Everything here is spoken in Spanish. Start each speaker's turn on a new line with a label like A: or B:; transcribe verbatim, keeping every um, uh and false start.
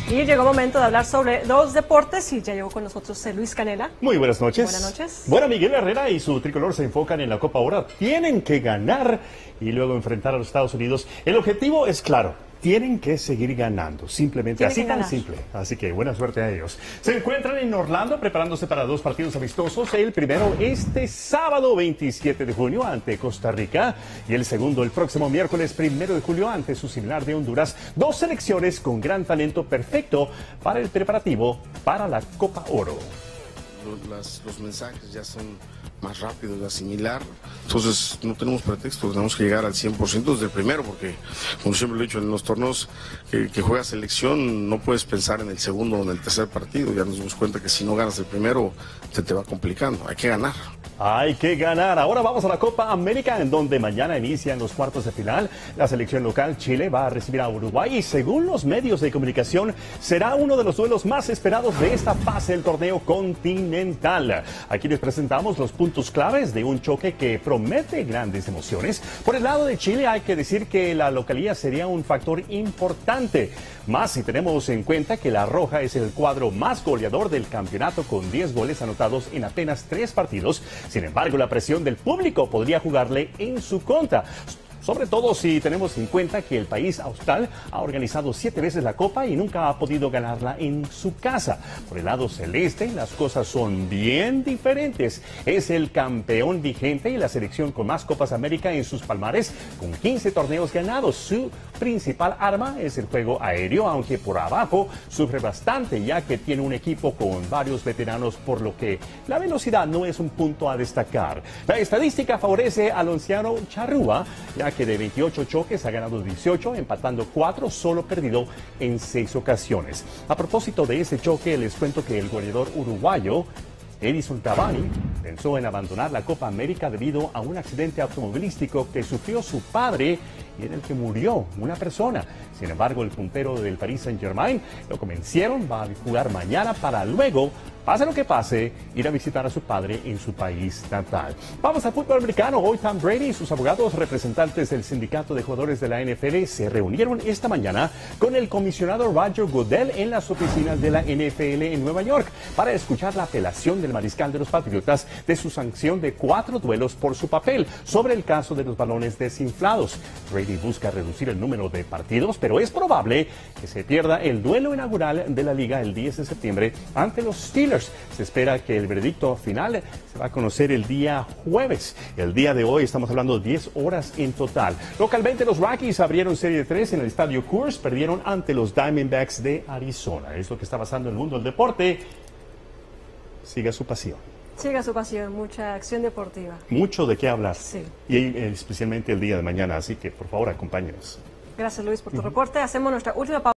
A: Y llegó el momento de hablar sobre los deportes y ya llegó con nosotros Luis Canela.
B: Muy buenas noches.
A: Buenas noches.
B: Bueno, Miguel Herrera y su tricolor se enfocan en la Copa Oro. Tienen que ganar y luego enfrentar a los Estados Unidos. El objetivo es claro. Tienen que seguir ganando, simplemente
A: Tienen
B: así
A: que
B: tan
A: ganar.
B: simple. Así que buena suerte a ellos. Se encuentran en Orlando preparándose para dos partidos amistosos. El primero este sábado veintisiete de junio ante Costa Rica y el segundo el próximo miércoles primero de julio ante su similar de Honduras. Dos selecciones con gran talento perfecto para el preparativo para la Copa Oro.
C: Las, los mensajes ya son más rápidos de asimilar, entonces no tenemos pretexto, tenemos que llegar al cien por ciento desde el primero, porque como siempre lo he dicho, en los torneos que, que juega selección no puedes pensar en el segundo o en el tercer partido, ya nos dimos cuenta que si no ganas el primero se te va complicando, hay que ganar.
B: Hay que ganar. Ahora vamos a la Copa América, en donde mañana inician los cuartos de final. La selección local Chile va a recibir a Uruguay y según los medios de comunicación será uno de los duelos más esperados de esta fase del torneo continental. Aquí les presentamos los puntos claves de un choque que promete grandes emociones. Por el lado de Chile hay que decir que la localía sería un factor importante, más si tenemos en cuenta que la Roja es el cuadro más goleador del campeonato con diez goles anotados en apenas tres partidos. Sin embargo, la presión del público podría jugarle en su contra. Sobre todo si tenemos en cuenta que el país austral ha organizado siete veces la Copa y nunca ha podido ganarla en su casa. Por el lado celeste, las cosas son bien diferentes. Es el campeón vigente y la selección con más Copas América en sus palmares, con quince torneos ganados. Su principal arma es el juego aéreo, aunque por abajo sufre bastante, ya que tiene un equipo con varios veteranos, por lo que la velocidad no es un punto a destacar. La estadística favorece al onciano Charrúa, ya que de veintiocho choques ha ganado dieciocho, empatando cuatro, solo perdido en seis ocasiones. A propósito de ese choque, les cuento que el goleador uruguayo Edison Cavani pensó en abandonar la Copa América debido a un accidente automovilístico que sufrió su padre y en el que murió una persona. Sin embargo, el puntero del Paris Saint-Germain lo convencieron, va a jugar mañana para luego, pase lo que pase, ir a visitar a su padre en su país natal. Vamos al fútbol americano. Hoy Tom Brady y sus abogados, representantes del sindicato de jugadores de la N F L, se reunieron esta mañana con el comisionado Roger Goodell en las oficinas de la N F L en Nueva York para escuchar la apelación del mariscal de los Patriotas de su sanción de cuatro duelos por su papel sobre el caso de los balones desinflados. Brady busca reducir el número de partidos, pero es probable que se pierda el duelo inaugural de la liga el diez de septiembre ante los Steelers. Se espera que el veredicto final se va a conocer el día jueves. El día de hoy estamos hablando de diez horas en total. Localmente, los Rockies abrieron serie de tres en el estadio Coors, perdieron ante los Diamondbacks de Arizona. Es lo que está pasando en el mundo del deporte. Siga su pasión.
A: Siga su pasión, mucha acción deportiva.
B: Mucho de qué hablar.
A: Sí.
B: Y eh, especialmente el día de mañana, así que por favor acompáñenos.
A: Gracias, Luis, por tu reporte. Hacemos nuestra última pausa.